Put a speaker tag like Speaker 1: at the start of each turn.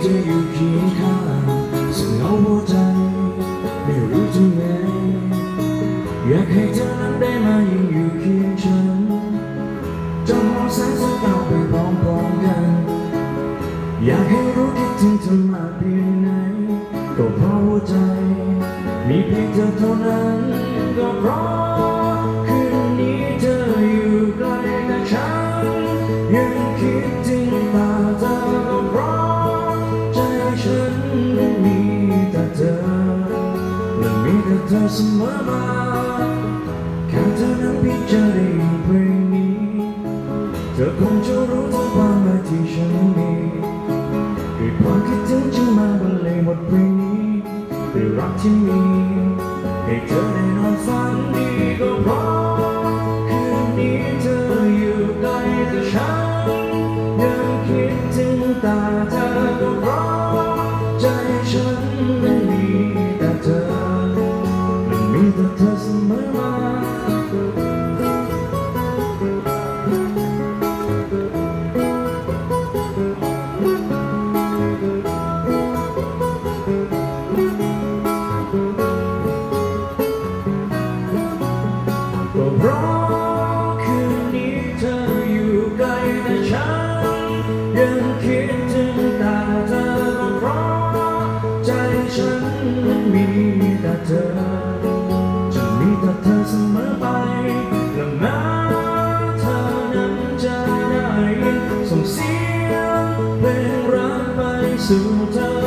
Speaker 1: จะอยู่เคียงข้างซึ่งเอาหัวใจไม่รู้จะไงอยากให้เธอนั้นได้มายืนอยู่เคียงฉันจะมองแสงสว่างไปพร้อมๆกันอยากให้รู้คิดถึงเธอมากเพียงไหนก็เพราะหัวใจมีเพียงเธอเท่านั้นก็เพราะคืนนี้เธออยู่ไกลแต่ฉันยังคิดถึงตาเธอก็เพราะใจฉันมีแต่เธอและมีแต่เธอเสมอมาแค่เธอนั้นพี่จะได้ยินเพลงนี้เธอคงจะรู้ถึงความหมายที่ฉันมีด้วยความคิดถึงจึงมาบรรเลงบทเพลงนี้ด้วยรักที่มีให้เธอได้นอนฝันดีก็เพราะคืนนี้เธออยู่ไกลแต่ฉันยังคิดถึงตาเธอก็เพราะใจฉันนั้นมีแต่เธอและมีแต่เธอเสมอมาก็เพราะคืนนี้เธออยู่ไกลแต่ฉันยังคิดถึงตาเธอก็เพราะใจฉันนั้นมีแต่เธอจะมีแต่เธอเสมอไปและแม้เธอนั้นจะได้ยินส่งเสียงเพลงรักไปสู่เธอ